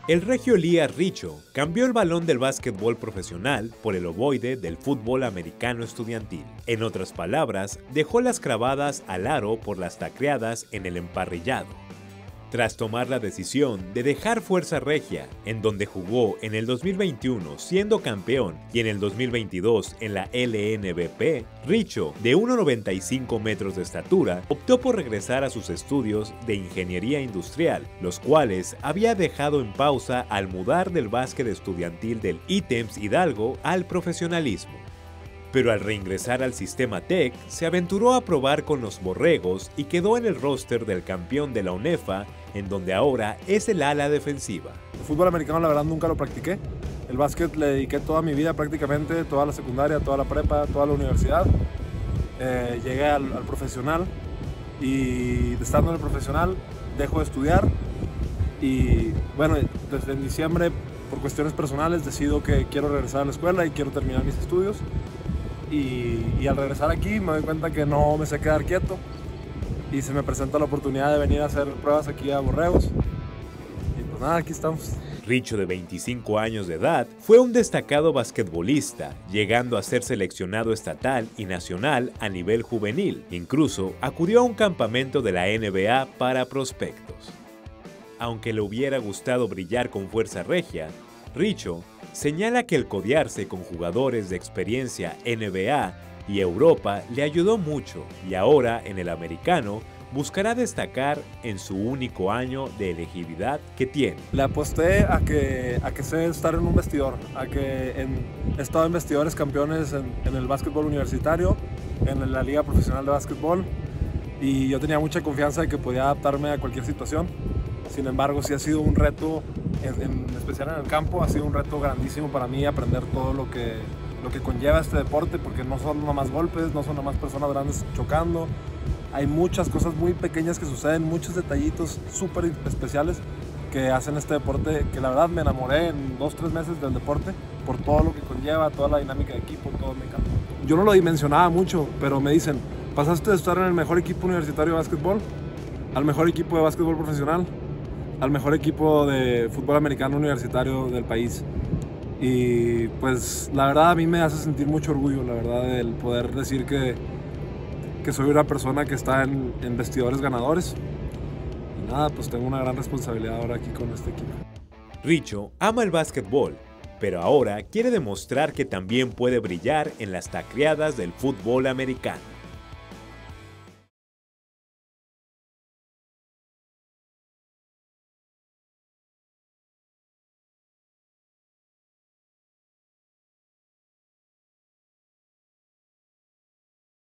El regio Elías Richo cambió el balón del básquetbol profesional por el ovoide del fútbol americano estudiantil. En otras palabras, dejó las clavadas al aro por las tacleadas en el emparrillado. Tras tomar la decisión de dejar Fuerza Regia, en donde jugó en el 2021 siendo campeón y en el 2022 en la LNBP, Richo, de 1,95 metros de estatura, optó por regresar a sus estudios de ingeniería industrial, los cuales había dejado en pausa al mudar del básquet estudiantil del ITEMS Hidalgo al profesionalismo. Pero al reingresar al sistema TEC, se aventuró a probar con los Borregos y quedó en el roster del campeón de la UNEFA, en donde ahora es el ala defensiva. El fútbol americano la verdad nunca lo practiqué. El básquet le dediqué toda mi vida prácticamente, toda la secundaria, toda la prepa, toda la universidad. Llegué al profesional y estando en el profesional dejo de estudiar y bueno, desde en diciembre por cuestiones personales decido que quiero regresar a la escuela y quiero terminar mis estudios. Y al regresar aquí me doy cuenta que no me sé quedar quieto y se me presenta la oportunidad de venir a hacer pruebas aquí a Borregos y pues nada, aquí estamos. Richo, de 25 años de edad, fue un destacado basquetbolista, llegando a ser seleccionado estatal y nacional a nivel juvenil. Incluso acudió a un campamento de la NBA para prospectos. Aunque le hubiera gustado brillar con Fuerza Regia, Richo señala que el codearse con jugadores de experiencia NBA y Europa le ayudó mucho y ahora en el americano buscará destacar en su único año de elegibilidad que tiene. Le aposté a que sé estar en un vestidor, he estado en vestidores campeones en el básquetbol universitario, en la liga profesional de básquetbol y yo tenía mucha confianza de que podía adaptarme a cualquier situación. Sin embargo, sí ha sido un reto, en especial en el campo, ha sido un reto grandísimo para mí aprender todo lo que conlleva este deporte, porque no son nomás golpes, no son nomás personas grandes chocando. Hay muchas cosas muy pequeñas que suceden, muchos detallitos súper especiales que hacen este deporte, que la verdad me enamoré en 2-3 meses del deporte por todo lo que conlleva, toda la dinámica de equipo, todo me encanta. Yo no lo dimensionaba mucho, pero me dicen, pasaste de estar en el mejor equipo universitario de básquetbol al mejor equipo de básquetbol profesional, al mejor equipo de fútbol americano universitario del país. Y pues la verdad a mí me hace sentir mucho orgullo, la verdad, el poder decir que soy una persona que está en vestidores ganadores. Y nada, pues tengo una gran responsabilidad ahora aquí con este equipo. Richo ama el básquetbol, pero ahora quiere demostrar que también puede brillar en las tacleadas del fútbol americano.